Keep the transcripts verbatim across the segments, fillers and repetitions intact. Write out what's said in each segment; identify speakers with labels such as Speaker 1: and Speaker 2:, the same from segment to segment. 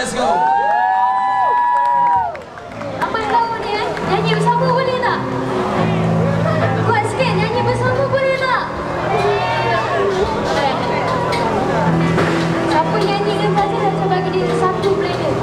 Speaker 1: let's go.
Speaker 2: Apa yang tahu ni eh? Nyanyi bersama boleh tak? Kuat sikit, nyanyi bersama boleh tak? Boleh. Siapa nyanyikan saja dah saya bagi dia satu player.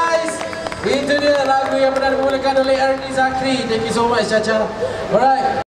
Speaker 1: Itu dia lagu yang pernah dimulakan oleh Ernie Zakri. Thank you so much, Caca. Alright.